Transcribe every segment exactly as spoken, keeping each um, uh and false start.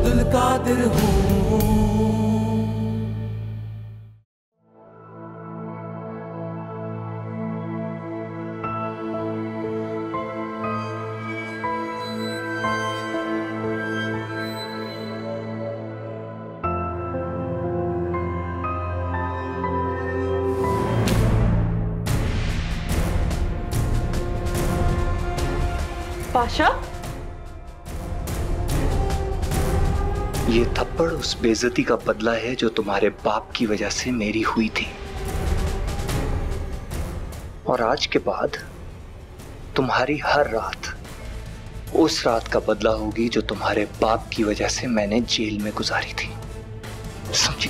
अब्दुल कादिर हूँ। पाशा, ये थप्पड़ उस बेइज्जती का बदला है जो तुम्हारे बाप की वजह से मेरी हुई थी, और आज के बाद तुम्हारी हर रात उस रात का बदला होगी जो तुम्हारे बाप की वजह से मैंने जेल में गुजारी थी, समझी?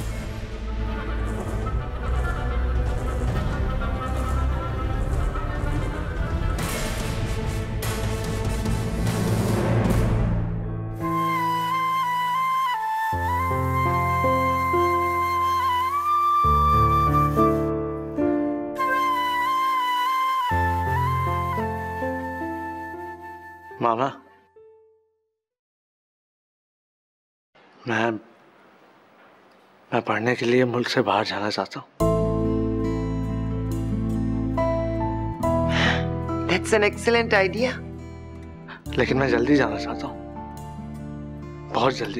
मामा, मैं मैं पढ़ने के लिए मुल्क से बाहर जाना चाहता हूँ। That's an excellent idea. लेकिन मैं जल्दी जाना चाहता हूँ, बहुत जल्दी।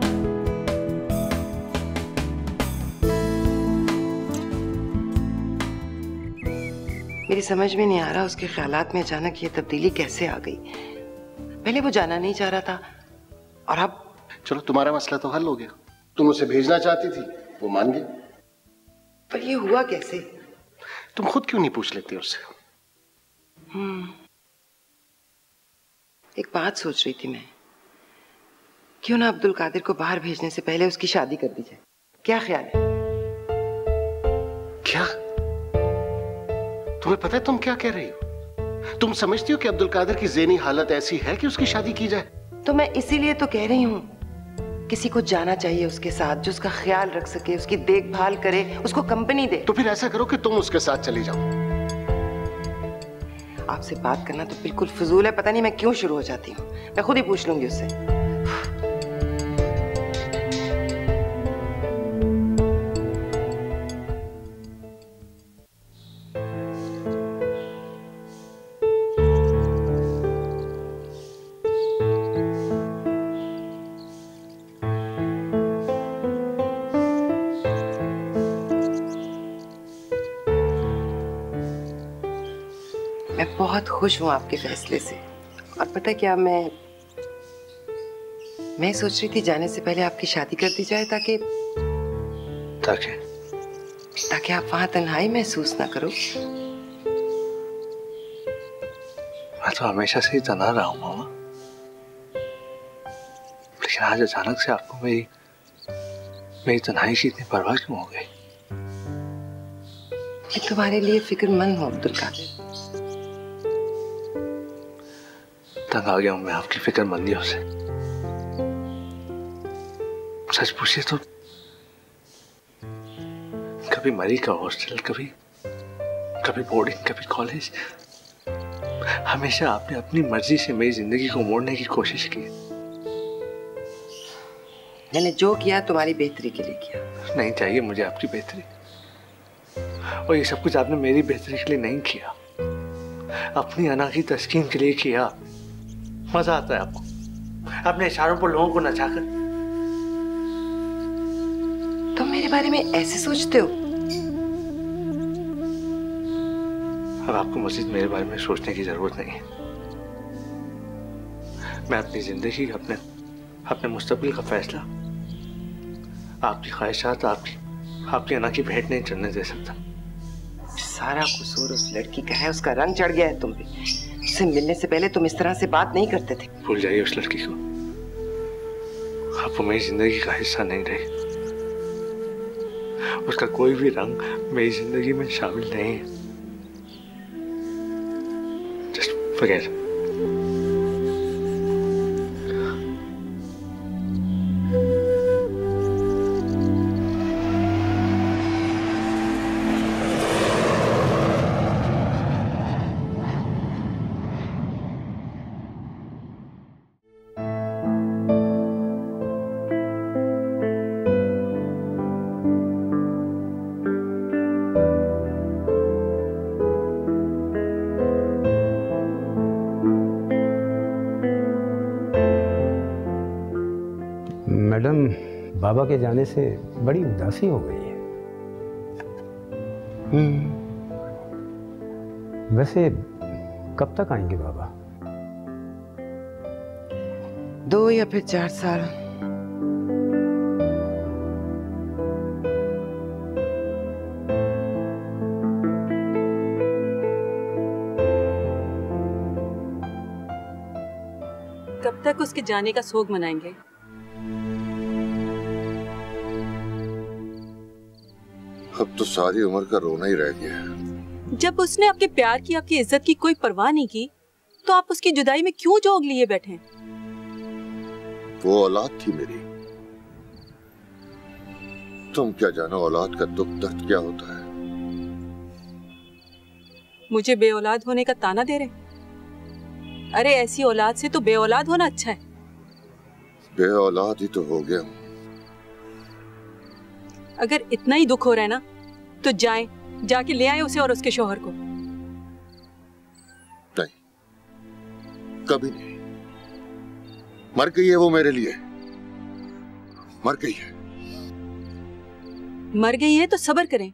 मेरी समझ में नहीं आ रहा उसके ख्यालात में अचानक ये तब्दीली कैसे आ गई। पहले वो जाना नहीं चाह रहा था और अब। चलो तुम्हारा मसला तो हल हो गया। तुम उसे भेजना चाहती थी, वो मान गई। पर ये हुआ कैसे? तुम खुद क्यों नहीं पूछ लेती उससे? हम्म एक बात सोच रही थी मैं, क्यों ना अब्दुल कादिर को बाहर भेजने से पहले उसकी शादी कर दी जाए। क्या ख्याल है? क्या तुम्हें पता है तुम क्या कह रही हो? तुम समझती हो कि अब्दुल कादिर की ज़हनी हालत ऐसी है कि उसकी शादी की जाए? तो मैं इसीलिए तो कह रही हूँ, किसी को जाना चाहिए उसके साथ जो उसका ख्याल रख सके, उसकी देखभाल करे, उसको कंपनी दे। तो फिर ऐसा करो कि तुम उसके साथ चली जाओ। आपसे बात करना तो बिल्कुल फजूल है, पता नहीं मैं क्यों शुरू हो जाती हूँ। मैं खुद ही पूछ लूंगी उससे। मैं बहुत खुश हूँ आपके फैसले से। और पता है क्या, मैं मैं सोच रही थी जाने से पहले आपकी शादी कर दी जाए, ताकि ताकि ताकि आप वहां तन्हाई महसूस ना करो। मैं तो हमेशा से ही तन्हा रहा हूँ मामा, लेकिन आज अचानक से आपको मेरी मेरी तन्हाई की इतनी परवाह क्यों हो गई? मैं तुम्हारे लिए फिक्रमंद हूँ अब्दुल कादिर। तंग आ गया हूं मैं आपकी फिक्रमंदियों से। सच पूछिए तो कभी मरी का हॉस्टल, कभी कभी बोर्डिंग, कभी कॉलेज, हमेशा आपने अपनी मर्जी से मेरी जिंदगी को मोड़ने की कोशिश की। मैंने जो किया तुम्हारी बेहतरी के लिए किया। नहीं चाहिए मुझे आपकी बेहतरी, और ये सब कुछ आपने मेरी बेहतरी के लिए नहीं किया, अपनी अना की तस्कीन के लिए किया। मजा आता है आपको अपने इशारों पर लोगों को नचाकर। तुम मेरे बारे में ऐसे सोचते हो? अब आपको मजीद मेरे बारे में सोचने की जरूरत नहीं है। मैं अपनी जिंदगी, अपने अपने मुस्तकबिल का फैसला आपकी ख्वाहिशात, आपकी आपकी अना की भेंट नहीं चढ़ने दे सकता। सारा कसूर उस लड़की का है, उसका रंग चढ़ गया है तुम पे। उससे मिलने से पहले तुम इस तरह से बात नहीं करते थे। भूल जाइए उस लड़की को, आप वो मेरी जिंदगी का हिस्सा नहीं रही। उसका कोई भी रंग मेरी जिंदगी में शामिल नहीं है। Just forget. मैडम, बाबा के जाने से बड़ी उदासी हो गई है। हम्म। वैसे कब तक आएंगे बाबा? दो या फिर चार साल। कब तक उसके जाने का सोग मनाएंगे? अब तो सारी उम्र का रोना ही रह गया है। जब उसने आपके प्यार की, आपकी इज्जत की कोई परवाह नहीं की, तो आप उसकी जुदाई में क्यों जोग लिए बैठे हैं? वो औलाद थी मेरी। तुम क्या जानो औलाद का दुख दर्द क्या होता है। मुझे बे औलाद होने का ताना दे रहे? अरे ऐसी औलाद से तो बे औलाद होना अच्छा है। बे औलाद ही तो हो गया हूं। अगर इतना ही दुख हो रहा है ना, तो जाएं, जाके ले आए उसे और उसके शौहर को। नहीं, कभी नहीं। मर गई है वो मेरे लिए, मर गई है। मर गई है तो सब्र करें,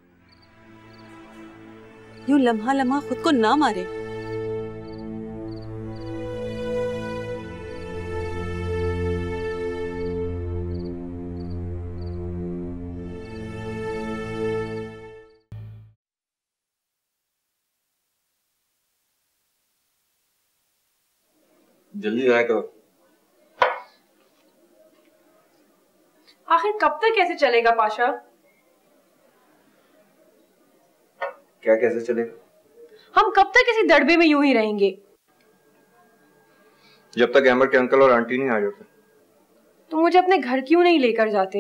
यूं लम्हा लम्हा खुद को ना मारे। जल्दी आया करो। आखिर कब तक कैसे चलेगा पाशा? क्या कैसे चलेगा? हम कब तक इसी दड़बे में यूं ही रहेंगे? जब तक अहमद के अंकल और आंटी नहीं आ जाते। तो मुझे अपने घर क्यों नहीं लेकर जाते?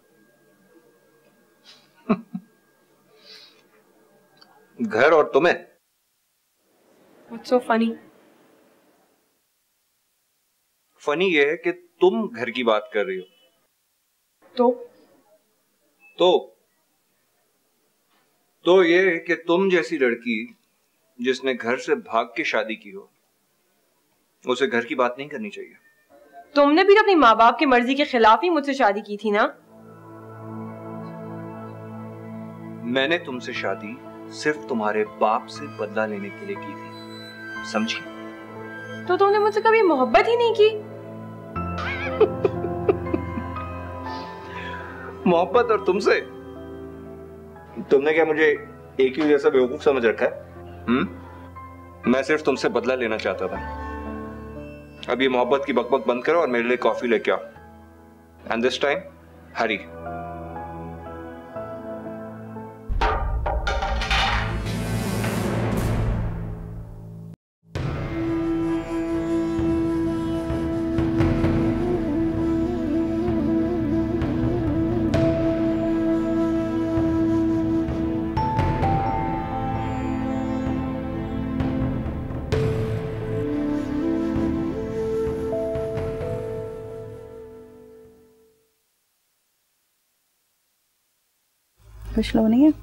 घर और तुम्हें? What's so funny? फनी ये है कि तुम घर की बात कर रही हो। तो तो तो ये है कि तुम जैसी लड़की जिसने घर से भाग के शादी की हो, उसे घर की बात नहीं करनी चाहिए। तुमने भी अपनी माँ बाप की मर्जी के खिलाफ ही मुझसे शादी की थी ना? मैंने तुमसे शादी सिर्फ तुम्हारे बाप से बदला लेने के लिए की थी, समझी? तो तुमने मुझसे कभी मोहब्बत ही नहीं की? मोहब्बत और तुमसे? तुमने क्या मुझे एक ही जैसा बेवकूफ समझ रखा है? हम्म? मैं सिर्फ तुमसे बदला लेना चाहता था। अब ये मोहब्बत की बकबक बंद करो और मेरे लिए कॉफी लेके आओ। And this time Hari. कुछ लो नहीं है?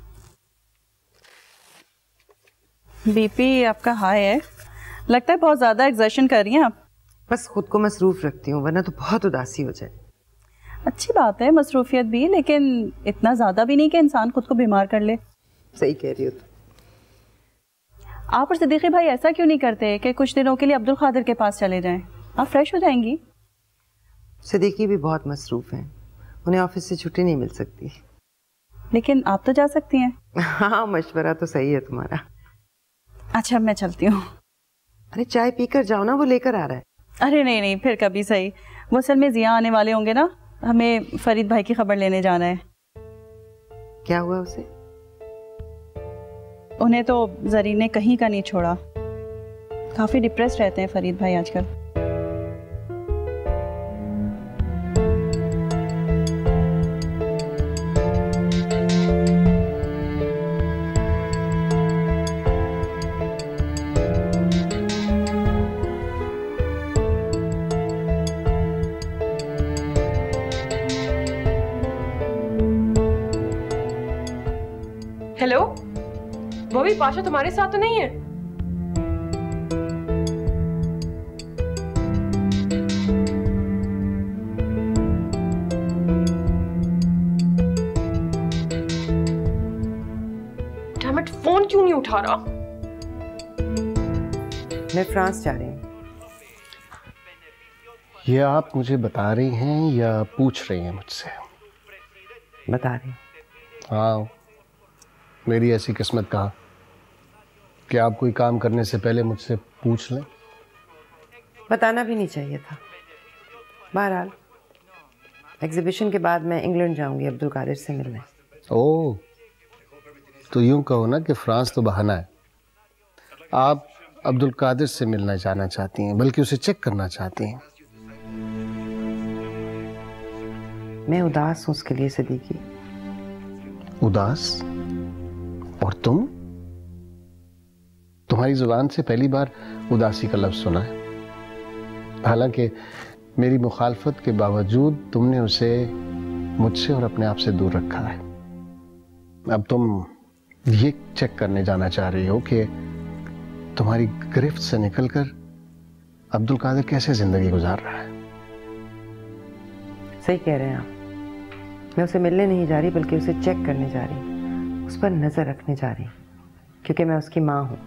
बीपी आपका हाई है, लगता है बहुत ज्यादा एक्सर्शन कर रही हैं आप। बस खुद को मसरूफ रखती हूँ, वरना तो बहुत उदासी हो जाए। अच्छी बात है मसरूफियत भी, लेकिन इतना ज्यादा भी नहीं कि इंसान खुद को बीमार कर ले। सही कह रही हो तुम। आप और सिद्दीकी भाई ऐसा क्यों नहीं करते कि कुछ दिनों के लिए अब्दुल कादिर के पास चले जाएं? आप फ्रेश हो जाएंगी। सिद्दीकी भी बहुत मसरूफ हैं, उन्हें ऑफिस से छुट्टी नहीं मिल सकती। लेकिन आप तो जा सकती हैं। हाँ, मशवरा तो सही है तुम्हारा। अच्छा मैं चलती हूँ। अरे चाय पीकर जाओ ना, वो लेकर आ रहा है। अरे नहीं नहीं, फिर कभी सही। वो असल में जिया आने वाले होंगे ना, हमें फरीद भाई की खबर लेने जाना है। क्या हुआ उसे? उन्हें तो जरीन ने कहीं का नहीं छोड़ा। काफी डिप्रेस रहते हैं फरीद भाई आजकल। हेलो, वो भी पाशा तुम्हारे साथ तो नहीं है? उठा रहा। मैं फ्रांस जा रही हूँ। ये आप मुझे बता रही हैं या पूछ रही हैं मुझसे? बता रही। हाँ, मेरी ऐसी किस्मत कहाँ कि आप कोई काम करने से पहले मुझसे पूछ लें। बताना भी नहीं चाहिए था। बहरहाल एग्जीबिशन के बाद मैं इंग्लैंड जाऊंगी अब्दुल कादिर से मिलने। ओह, तो यूं कहो ना कि फ्रांस तो बहाना है। आप अब्दुल कादिर से मिलना जाना चाहती हैं, बल्कि उसे चेक करना चाहती हैं। मैं उदास हूं उसके लिए सिद्दीकी। उदास? और तुम? तुम्हारी जुबान से पहली बार उदासी का लफ्ज सुना है। हालांकि मेरी मुखालफत के बावजूद तुमने उसे मुझसे और अपने आप से दूर रखा है। अब तुम ये चेक करने जाना चाह रही हो कि तुम्हारी गिरफ्त से निकलकर अब्दुल कादिर कैसे जिंदगी गुजार रहा है। सही कह रहे हैं आप। मैं उसे मिलने नहीं जा रही बल्कि उसे चेक करने जा रही, उस पर नजर रखने जा रही, क्योंकि मैं उसकी मां हूं।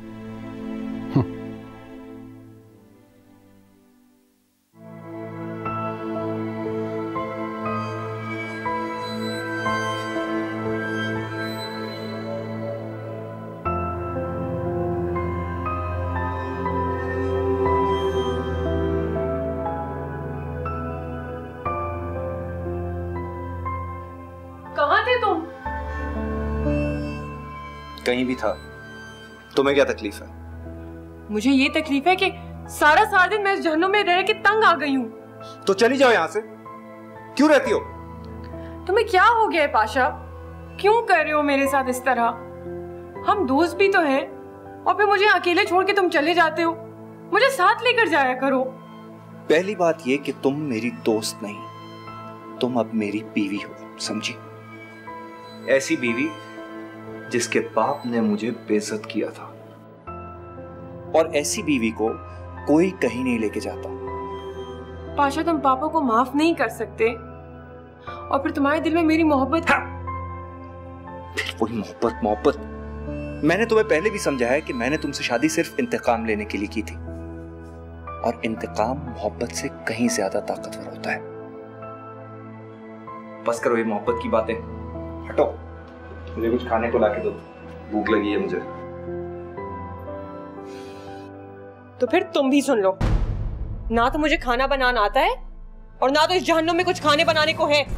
कहीं भी था। तुम्हें क्या तकलीफ है? मुझे ये तकलीफ है कि सारा सारा दिन मैं इस जहन्नुम में रह के तंग आ गई हूँ। तो चली जाओ यहाँ से। क्यों रहती हो? तुम्हें क्या हो गया है पाशा? क्यों कर रहे हो मेरे साथ इस तरह? हम दोस्त भी तो हैं, और फिर मुझे अकेले छोड़ के तुम चले जाते हो। मुझे साथ लेकर जाया करो। पहली बात ये कि तुम मेरी दोस्त नहीं, तुम अब मेरी बीवी हो, समझी? ऐसी बीवी जिसके बाप ने मुझे बेइज्जत किया था, और ऐसी बीवी को कोई कहीं नहीं लेके जाता। पाशा, तुम पापा को माफ नहीं कर सकते, और फिर तुम्हारे दिल में मेरी मोहब्बत। हाँ। फिर वही मोहब्बत मोहब्बत मैंने तुम्हें पहले भी समझाया कि मैंने तुमसे शादी सिर्फ इंतकाम लेने के लिए की थी, और इंतकाम मोहब्बत से कहीं ज्यादा ताकतवर होता है। बस करो ये मोहब्बत की बातें, हटो। मुझे कुछ खाने को लाके दो, भूख लगी है मुझे। तो फिर तुम भी सुन लो, ना तो मुझे खाना बनाना आता है, और ना तो इस जहन्नुम में कुछ खाने बनाने को है।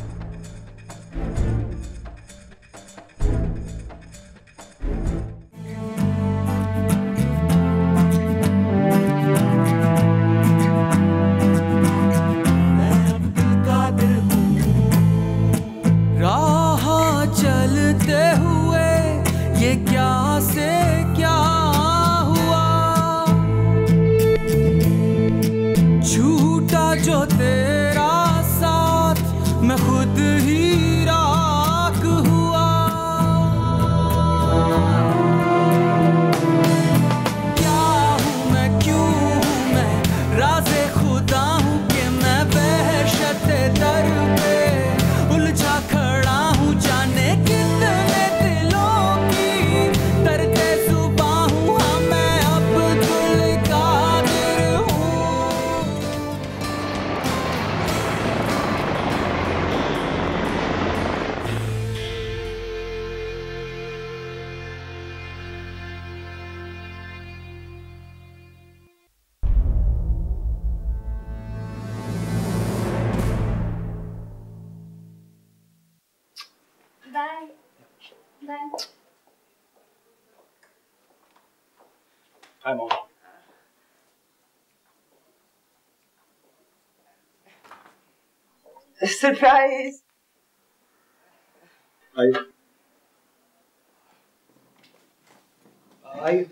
चलते हुए ये क्या से क्या हुआ, झूठा जो तेरा साथ मैं खुद ही राख हुआ। क्या हूँ मैं, क्यों हूँ मैं, राज़े खुदा हूँ कि मैं वहशत दर पे उलझा खड़ा हूँ। जाने कितने दिलों की दर्दे जुबां हूँ, हाँ मैं अब्दुल कादिर हूँ। Bye. Bye. Hi, Mom. Surprise. आई आई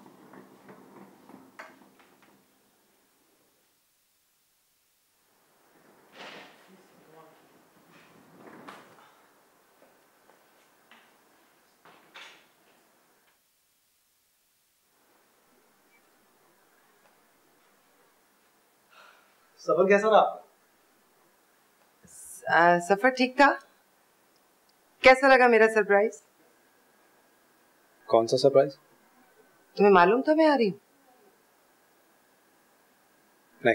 सफर कैसा रहा आपका? सफर ठीक था। कैसा लगा मेरा सरप्राइज? कौन सा सरप्राइज? तुम्हें मालूम था मैं आ रही हूँ? नहीं।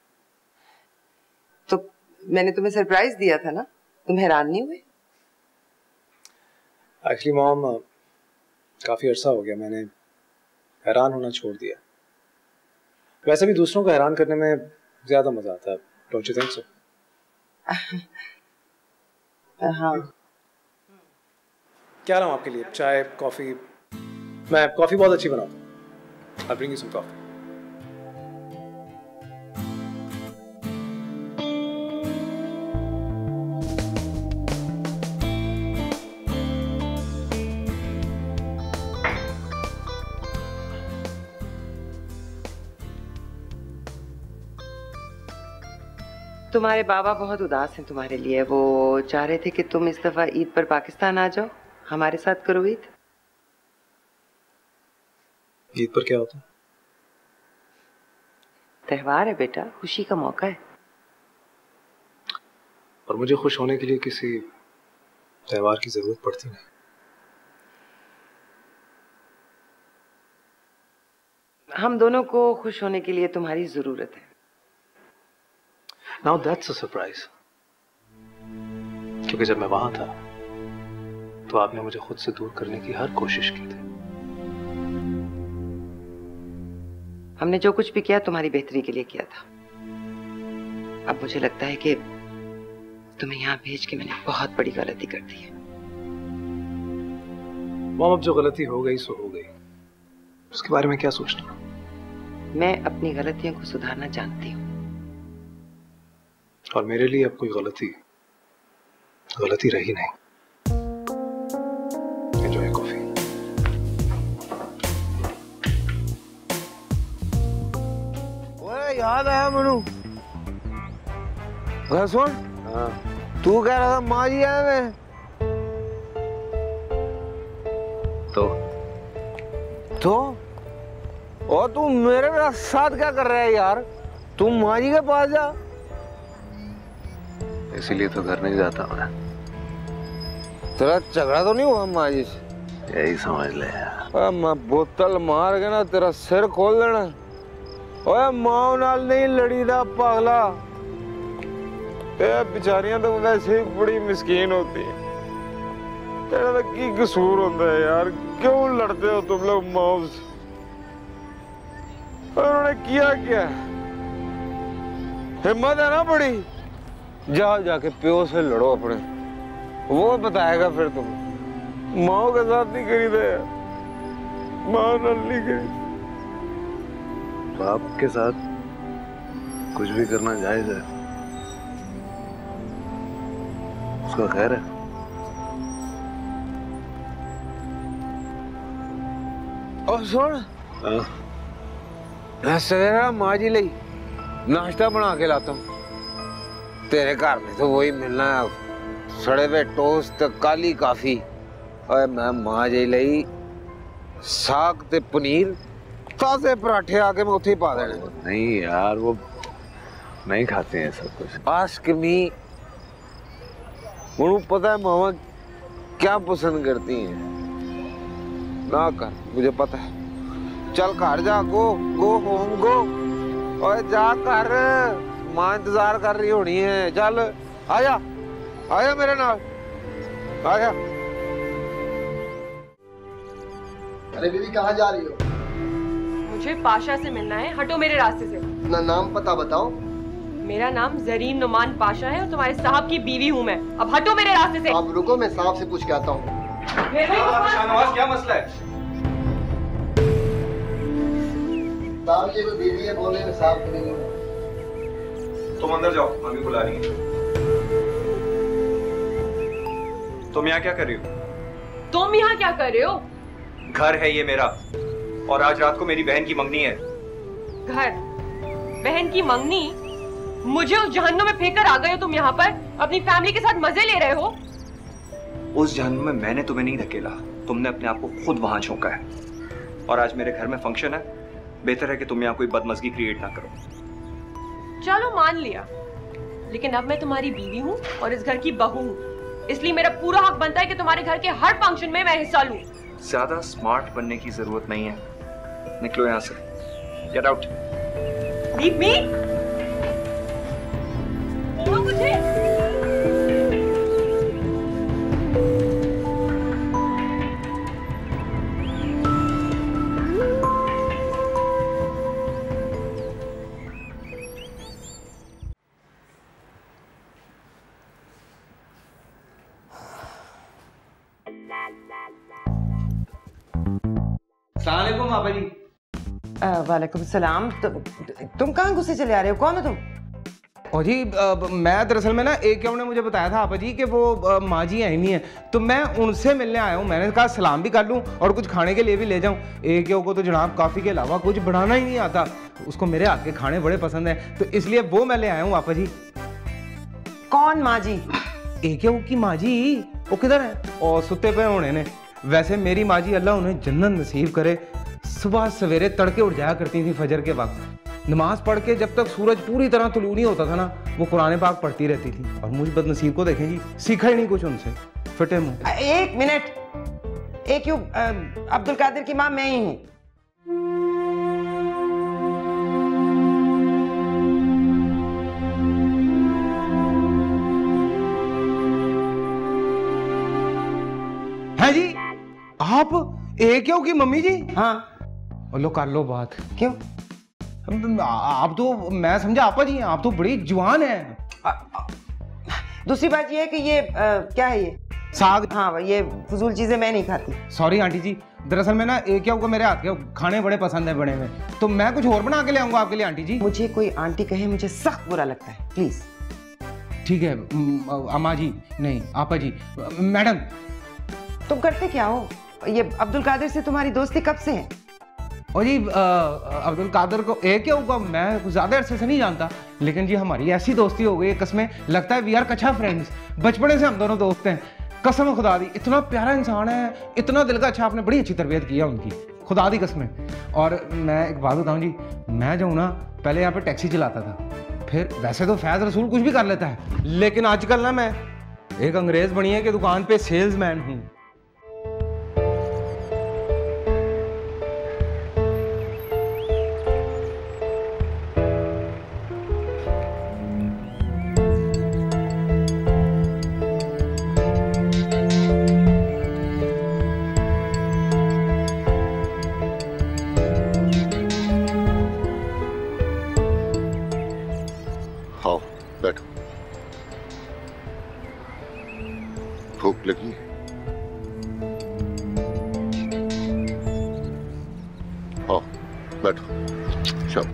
तो मैंने तुम्हें सरप्राइज दिया था ना, तुम हैरान नहीं हुए? एक्चुअली मॉम, काफी अरसा हो गया मैंने हैरान होना छोड़ दिया। वैसे भी दूसरों को हैरान करने में ज्यादा मजा आता है, डोंट यू थिंक सो? हाँ। क्या लाऊं आपके लिए? चाय, कॉफी? मैं कॉफी बहुत अच्छी बनाता हूँ। I'll bring you some coffee. तुम्हारे बाबा बहुत उदास हैं तुम्हारे लिए। वो चाह रहे थे कि तुम इस दफा ईद पर पाकिस्तान आ जाओ, हमारे साथ करो ईद। ईद पर क्या होता है? त्योहार है बेटा, खुशी का मौका है। और मुझे खुश होने के लिए किसी त्योहार की जरूरत पड़ती नहीं। हम दोनों को खुश होने के लिए तुम्हारी जरूरत है। Now that's a surprise. क्योंकि जब मैं वहां था तो आपने मुझे खुद से दूर करने की हर कोशिश की थी। हमने जो कुछ भी किया तुम्हारी बेहतरी के लिए किया था। अब मुझे लगता है कि तुम्हें यहाँ भेज के मैंने बहुत बड़ी गलती कर दी है। मॉम, अब जो गलती हो गई सो हो गई, उसके बारे में क्या सोचना? मैं अपनी गलतियों को सुधारना जानती हूँ। और मेरे लिए अब कोई गलती गलती रही नहीं। Enjoy coffee. ओए याद आया मनु, सुन। हाँ। तू कह रहा था माँ जी आए मैं तो तो और तू मेरे साथ क्या कर रहा है यार? तू माँ जी के पास जा। इसीलिए तो घर नहीं जाता मैं। तेरा झगड़ा तो नहीं हुआ माँ जी से? यही समझ ले यार। मैं बोतल मार के ना तेरा सिर खोल देना। ओए माँ नाल नहीं लड़ी दा पागला। ते बेचारियां तो वैसे ही बड़ी मिस्कीन होती है। तेरा तो की कसूर होता है यार? क्यों लड़ते हो तुम लोग माँ से? उन्होंने किया क्या? हिम्मत है ना बड़ी? जाओ जाके प्यो से लड़ो अपने, वो बताएगा फिर तुम। माँ के साथ नहीं करी थे, माँ नहीं करी। बाप के साथ कुछ भी करना जायज है, उसका खैर है। और सुन, मैं सवेरा माँ जी ली नाश्ता बना के लाता हूँ। तेरे घर में तो वही मिलना है, सड़े हुए टोस्ट, काली काफी। और मैं माँ जी ली साग ते पनीर, ताजे पराठे आके मैं उठे पा देने। नहीं यार, वो नहीं खाते हैं सब कुछ। आस्क मी, मुझे पता है मामा क्या पसंद करती हैं। ना कर, मुझे पता है। चल घर जा, गो गो होम गो। और जा कर, माँ इंतजार कर रही होनी है। चल आजा, आजा मेरे नाल, आजा। अरे बीवी कहाँ जा रही हो? मुझे पाशा से मिलना है, हटो मेरे रास्ते से। ना नाम पता बताओ। मेरा नाम जरीन नुमान पाशा है और तुम्हारे साहब की बीवी हूँ मैं। अब हटो मेरे रास्ते से। आप रुको, मैं साहब से पूछ के आता हूँ। शाहनवाज, क्या मसला है? साहब की कोई बीवी है, बोले मैं साहब की बीवी हूँ। तुम अंदर जाओ, मम्मी बुला रही है। तुम यहाँ क्या कर रही हो? तुम यहाँ क्या कर रहे हो? घर है ये मेरा, और आज रात को मेरी बहन की मंगनी है। घर? बहन की मंगनी? मुझे उस जहन्नुम में फेंक कर आ गए हो तुम यहाँ पर, अपनी फैमिली के साथ मजे ले रहे हो। उस जहन्नुम में मैंने तुम्हें नहीं धकेला, तुमने अपने आप को खुद वहां झोंका है। और आज मेरे घर में फंक्शन है, बेहतर है कि तुम यहाँ कोई बदमज़गी क्रिएट ना करो। चलो मान लिया, लेकिन अब मैं तुम्हारी बीवी हूँ और इस घर की बहू हूँ, इसलिए मेरा पूरा हक बनता है कि तुम्हारे घर के हर फंक्शन में मैं हिस्सा लूं। ज्यादा स्मार्ट बनने की जरूरत नहीं है। निकलो यहां से, गेट आउट। Leave me. मुझे अस्सलामुअलैकुम पापा जी। वालेकुम सलाम। तु, तुम कहाँ घुसे चले आ रहे हो? कौन हो तुम? ओ जी आ, मैं दरअसल में ना एक ने मुझे बताया था आपा जी कि वो आ, माँ जी आई नहीं है, तो मैं उनसे मिलने आया हूँ। मैंने कहा सलाम भी कर लूँ और कुछ खाने के लिए भी ले जाऊँ। एक को तो जनाब काफ़ी के अलावा कुछ बनाना ही नहीं आता, उसको मेरे हाथ के खाने बड़े पसंद हैं, तो इसलिए वो मैं ले आया हूँ आपा जी। कौन माँ जी? एक की माँ जी। वो किधर है? और सुते पे होने ने। वैसे मेरी माँ जी अल्लाह उन्हें जन्नत नसीब करे, सुबह सवेरे तड़के उठ जाया करती थी फजर के वक्त। नमाज पढ़ के जब तक सूरज पूरी तरह तुलू नहीं होता था ना, वो कुरान पाक पढ़ती रहती थी। और मुझ बदनसीब को देखें जी, सीखा ही नहीं कुछ उनसे, फटे मुंह। एक मिनट। एक यू अब्दुल कादिर की माँ मैं ही हूँ। है जी आप एक की मम्मी जी? हाँ। लो कर लो बात। क्यों? आप तो, मैं समझा आपा जी, आप तो बड़ी जवान है। दूसरी बात ये है कि ये आ, क्या है ये? साग। हाँ, ये फजूल चीजें मैं नहीं खाती। सॉरी आंटी जी, दरअसल मैं ना एक को मेरे हाथ के खाने बड़े पसंद है बने में, तो मैं कुछ और बना के ले आऊंगा आपके लिए आंटी जी। मुझे कोई आंटी कहे मुझे सख्त बुरा लगता है, प्लीज। ठीक है अम्मा जी, नहीं आपा जी। मैडम तुम करते क्या हो? ये अब्दुल कादिर से तुम्हारी दोस्ती कब से है? ओ जी अब्दुल कादिर को एक होगा, मैं ज्यादा अरसे से नहीं जानता, लेकिन जी हमारी ऐसी दोस्ती हो गई है, कसमें लगता है वी आर कच्चा फ्रेंड्स। बचपने से हम दोनों दोस्त हैं, कसम खुदा दी। इतना प्यारा इंसान है, इतना दिल का अच्छा, आपने बड़ी अच्छी तरबियत की है उनकी, खुदा दी कसमें। और मैं एक बात बताऊं जी, मैं जो ना पहले यहाँ पे टैक्सी चलाता था, फिर वैसे तो फैज रसूल कुछ भी कर लेता है, लेकिन आजकल ना मैं एक अंग्रेज बनिए की दुकान पे सेल्समैन हूँ। बैठो। भूख लगी? हाँ बैठो। चलो।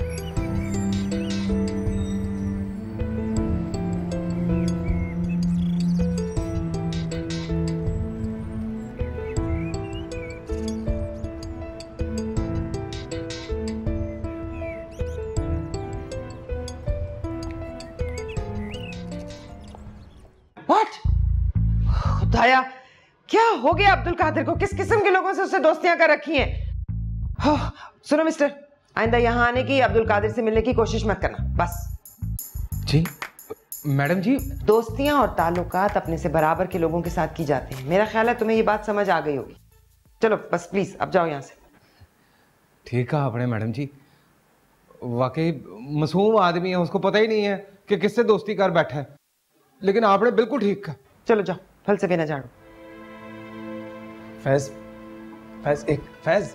खुदाया, क्या हो गया अब्दुल कादिर को? किस किस्म के लोगों से उससे दोस्तियां कर रखी हैं? सुनो मिस्टर, आइंदा यहाँ आने की, अब्दुल कादिर से मिलने की कोशिश मत करना, बस। जी मैडम जी। दोस्तियां और ताल्लुकात अपने से बराबर के लोगों के साथ की जाती हैं। मेरा ख्याल है तुम्हें ये बात समझ आ गई होगी। चलो बस प्लीज अब जाओ यहाँ से। ठीक है आपने मैडम जी, वाकई मासूम आदमी है, उसको पता ही नहीं है कि किससे दोस्ती कर बैठा है, लेकिन आपने बिल्कुल ठीक कहा। चलो जाओ, फल से बिना झाड़ू। फैज, फैज एक फैज।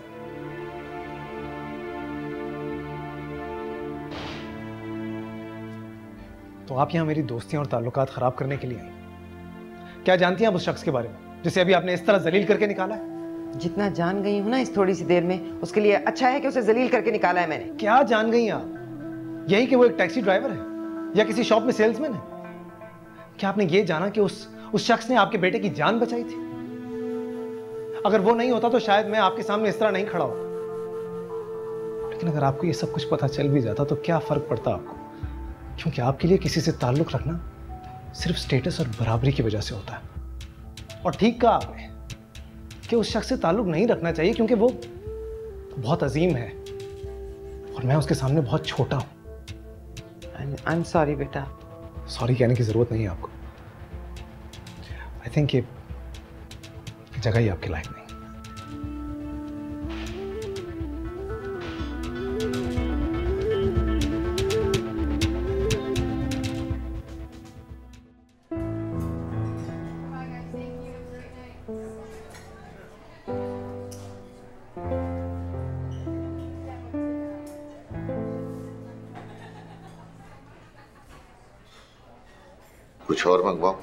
तो आप यहाँ मेरी दोस्तियां और ताल्लुकात खराब करने के लिए आई? क्या जानती हैं आप उस शख्स के बारे में जिसे अभी आपने इस तरह जलील करके निकाला है? जितना जान गई हूं ना इस थोड़ी सी देर में, उसके लिए अच्छा है कि उसे जलील करके निकाला है मैंने। क्या जान गई आप? यही कि वो एक टैक्सी ड्राइवर है या किसी शॉप में सेल्समैन है? क्या आपने ये जाना कि उस उस शख्स ने आपके बेटे की जान बचाई थी? अगर वो नहीं होता तो शायद मैं आपके सामने इस तरह नहीं खड़ा होता। लेकिन अगर आपको ये सब कुछ पता चल भी जाता तो क्या फर्क पड़ता आपको? क्योंकि आपके लिए किसी से ताल्लुक रखना सिर्फ स्टेटस और बराबरी की वजह से होता है। और ठीक कहा आपने कि उस शख्स से ताल्लुक नहीं रखना चाहिए क्योंकि वो बहुत अजीम है और मैं उसके सामने बहुत छोटा हूं। आई एम सॉरी बेटा। सॉरी कहने की जरूरत नहीं है आपको। आई थिंक ये जगह ही आपके लायक नहीं। कुछ और मंगवाऊं?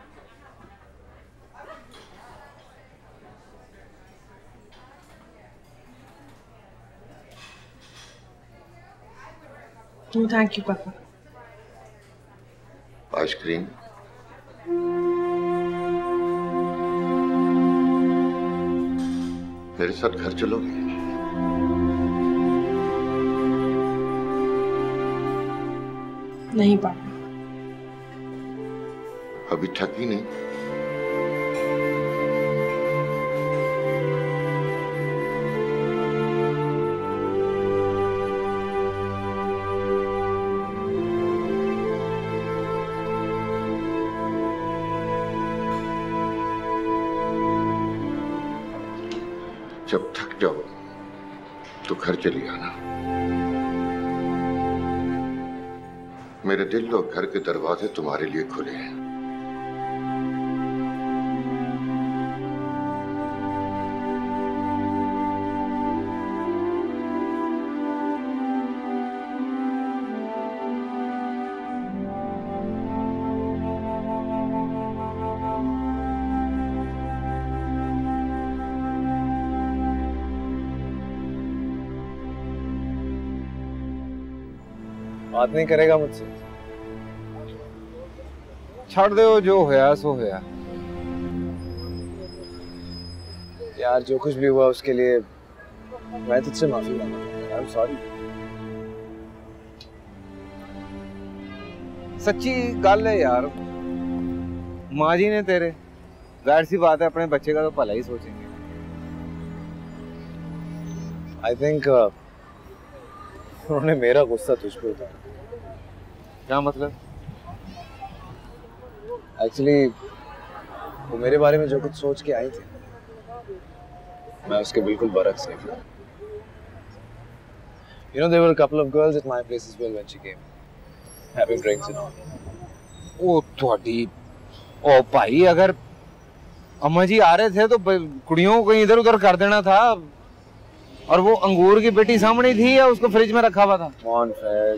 थैंक यू पापा। आइसक्रीम? मेरे साथ घर चलोगे? नहीं पापा। अभी थकी नहीं? जब थक जाओ तो घर चली आना। मेरे दिल और घर के दरवाजे तुम्हारे लिए खुले हैं। बात नहीं करेगा मुझसे? छाड़ दो, जो होया सो होया। यार जो कुछ भी हुआ उसके लिए मैं तुझसे माफी मांगता हूँ। सॉरी। सच्ची गल है यार, माँ जी ने तेरे, जाहिर सी बात है अपने बच्चे का तो भला ही सोचेंगे। आई थिंक uh, उन्होंने मेरा गुस्सा तुझ पे उतारा। क्या मतलब? एक्चुअली वो मेरे बारे में जो कुछ सोच के आई थी, मैं उसके बिल्कुल बरक्स निकला। You know, there were a couple of girls at my place as well when she came, having drinks and all. ओ थोड़ी, ओ भाई अगर अम्मा जी आ रहे थे तो कुड़ियों को इधर उधर कर देना था। और वो अंगूर की पेटी सामने थी या उसको फ्रिज में रखा हुआ था? ऑन फैज,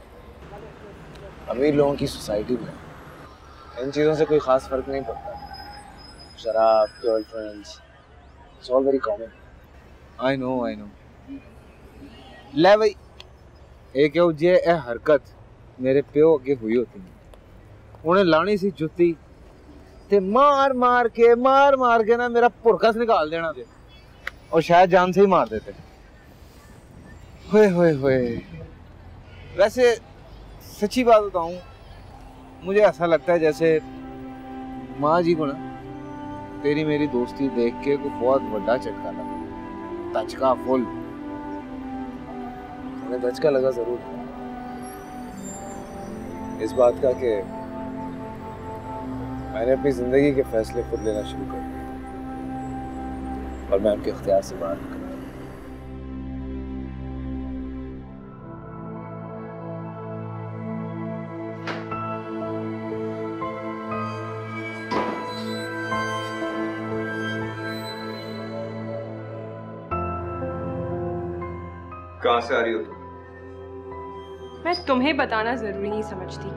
अमीर लोगों की सोसाइटी में इन चीजों से कोई खास फर्क नहीं पड़ता। शराब, girlfriends, it's all very common. I know I know. ले भाई, एक जे ए हरकत मेरे प्यो अगे हुई होती उन्हें लानी सी जुत्ती ते मार मार के मार मार के ना मेरा पुरकस निकाल देना थे और शायद जान से ही मार देते। होए होए होए। वैसे सच्ची बात बताऊं, मुझे ऐसा लगता है जैसे माँ जी को ना तेरी मेरी दोस्ती देख के कोई बहुत बड़ा झटका लगा। धचका फुल। उन्हें धचका लगा जरूर इस बात का कि मैंने अपनी जिंदगी के फैसले खुद लेना शुरू कर दिए और मैं उनके इख्तियार से बाहर निकल आया। कहां से आ रही हो तुम? मैं तुम्हें बताना जरूरी नहीं समझती।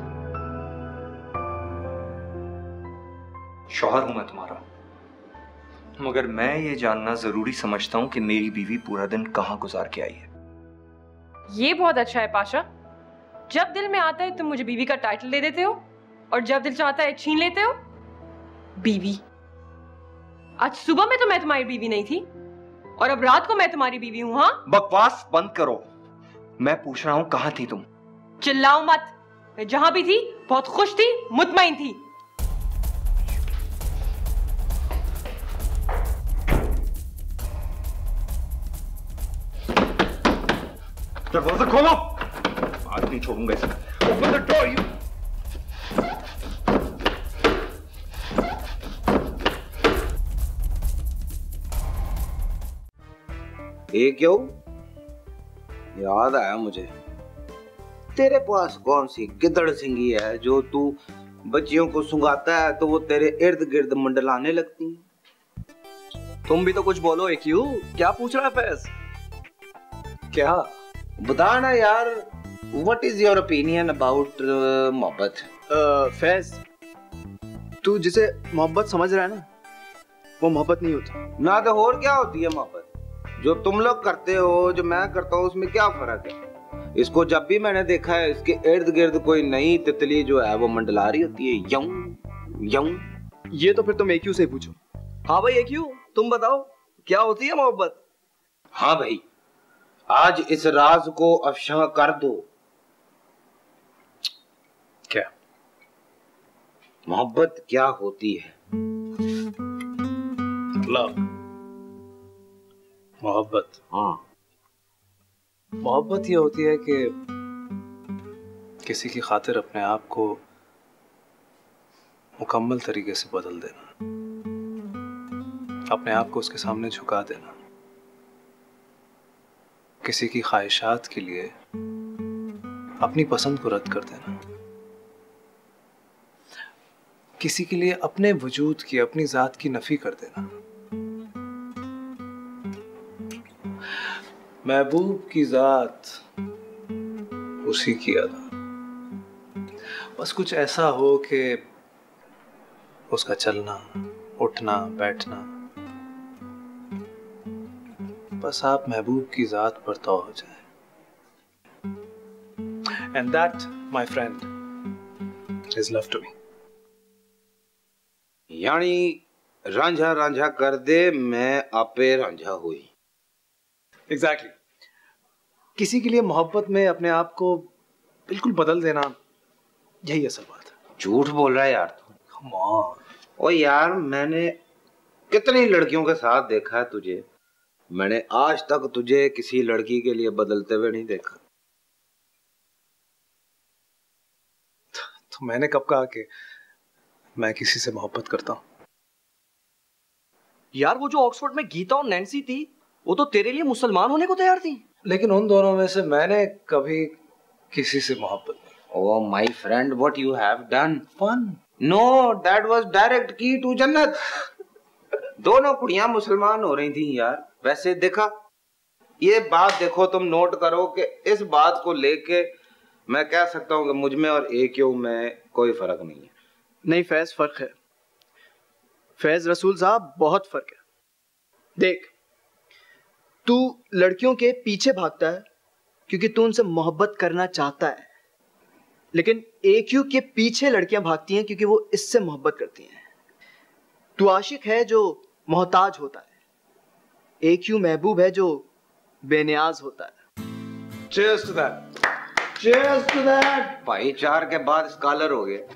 शौहर हूं मैं तुम्हारा, मगर मैं ये जानना जरूरी समझता हूं कि मेरी बीवी पूरा दिन कहां गुजार के आई है। ये बहुत अच्छा है पाशा। जब दिल में आता है तुम मुझे बीवी का टाइटल दे देते हो और जब दिल चाहता है छीन लेते हो। बीवी? आज सुबह में तो मैं तुम्हारी बीवी नहीं थी और अब रात को मैं तुम्हारी बीवी हूं। हाँ, बकवास बंद करो। मैं पूछ रहा हूं कहां थी तुम? चिल्लाओ मत। मैं जहां भी थी बहुत खुश थी, मुतमईन थी। दरवाजा खोलो। आज नहीं छोड़ूंगा इसे। Open the door, you. ये क्यों? याद आया मुझे, तेरे पास कौन सी गिदड़ सिंगी है जो तू बच्चियों को सुंगाता है तो वो तेरे इर्द गिर्द मंडलाने लगती हैं? तुम भी तो कुछ बोलो। एक यू क्या पूछ रहा है फैज? क्या बता ना यार, what is your opinion about मोहब्बत? फैज, तू जिसे मोहब्बत समझ रहा है ना, वो मोहब्बत नहीं होती। ना तो और क्या होती है मोहब्बत? जो तुम लोग करते हो, जो मैं करता हूँ, उसमें क्या फर्क है? इसको जब भी मैंने देखा है, इसके इर्द गिर्द कोई नई तितली जो है वो मंडला रही होती है, यंग यंग। ये तो फिर तुम एक्यू से पूछो। हाँ भाई एक्यू, तुम बताओ क्या होती है मोहब्बत? हाँ भाई, आज इस राज को अफशा कर दो। क्या मोहब्बत क्या होती है? लव, मोहब्बत। हाँ, मोहब्बत ये होती है कि किसी की खातिर अपने आप को मुकम्मल तरीके से बदल देना, अपने आप को उसके सामने झुका देना, किसी की ख्वाहिशात के लिए अपनी पसंद को रद्द कर देना, किसी के लिए अपने वजूद की, अपनी जात की नफी कर देना। महबूब की जात उसी की अदा, बस कुछ ऐसा हो कि उसका चलना, उठना, बैठना बस आप महबूब की जात पर तौ हो जाए। And that my friend is love to me. यानी रांझा रांझा कर दे, मैं आपे रांझा हुई। Exactly exactly. किसी के लिए मोहब्बत में अपने आप को बिल्कुल बदल देना, यही असल बात है। झूठ बोल रहा है यार तू। Come on. ओ यार, मैंने कितनी लड़कियों के साथ देखा है तुझे, मैंने आज तक तुझे किसी लड़की के लिए बदलते हुए नहीं देखा। तो मैंने कब कहा कि मैं किसी से मोहब्बत करता हूं? यार वो जो ऑक्सफोर्ड में गीता और नैन्सी थी, वो तो तेरे लिए मुसलमान होने को तैयार थी। लेकिन उन दोनों में से मैंने कभी किसी से मोहब्बत नहीं। Oh my friend, what you have done? Fun? No, that was direct key to जन्नत। दोनों कुड़ियां मुसलमान हो रही थी यार। वैसे देखा, ये बात देखो, तुम नोट करो कि इस बात को लेके मैं कह सकता हूँ कि मुझ में और एक्यू में कोई फर्क नहीं है। नहीं फैज, फर्क है। फैज रसूल साहब, बहुत फर्क है। देख, तू लड़कियों के पीछे भागता है क्योंकि तू उनसे मोहब्बत करना चाहता है, लेकिन एक्यू के पीछे लड़कियां भागती हैं क्योंकि वो इससे मोहब्बत करती हैं। तू आशिक है जो मोहताज होता है, एक्यू महबूब है जो बेनियाज होता है। Cheers to that. Cheers to that. भाई चार के बाद स्कॉलर हो गए।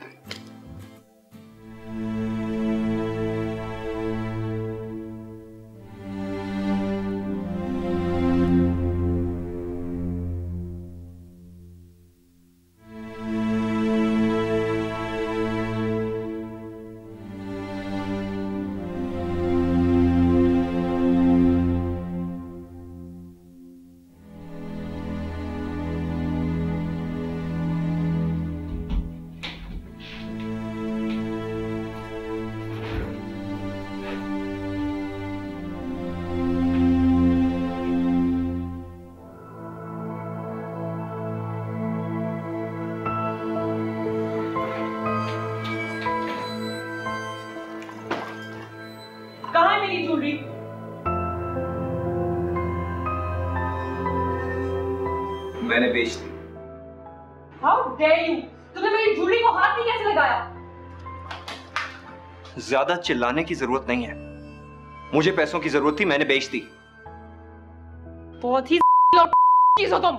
मैंने बेच दी। How dare you? तुमने मेरी ज्वेलरी को हाथ भी कैसे लगाया? ज्यादा चिल्लाने की जरूरत नहीं है, मुझे पैसों की जरूरत थी, मैंने बेच दी। बहुत ही चीज हो तुम।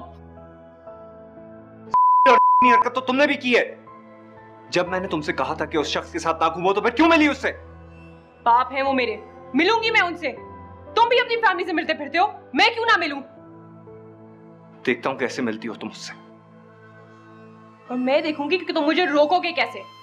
हरकत तो तुमने भी की है। जब मैंने तुमसे कहा था कि उस शख्स के साथ ना घूमो, तो फिर क्यों मिली उससे? बाप है वो मेरे, मिलूंगी मैं उनसे। तुम भी अपनी फैमिली से मिलते फिरते हो, मैं क्यों ना मिलूं? देखता हूं कैसे मिलती हो तुम उससे। और मैं देखूंगी कि तुम मुझे रोकोगे कैसे।